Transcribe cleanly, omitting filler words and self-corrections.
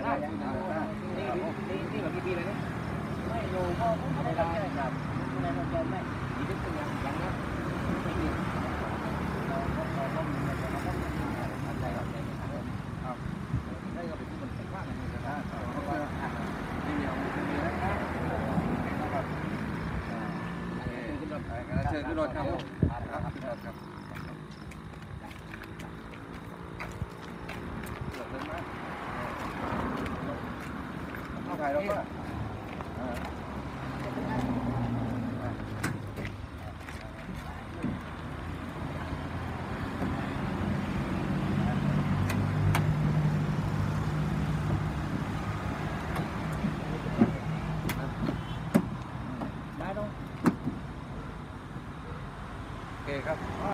นี่แบบกี่ปีเลยนี่ไม่รู้ก็ไม่ได้ครับในโรงแรมไม่ดีที่สุดอย่างนี้ไม่ดีเราก็มีอะไรเราก็มีอะไรแบบนี้ครับได้ก็เป็นที่มันเป็นว่ามันมีกระด้างเพราะว่าที่เดียวมีนะครับเชิญขึ้นรถครับครับถ่ายแล้วก็ได้ต้องโอเคครับ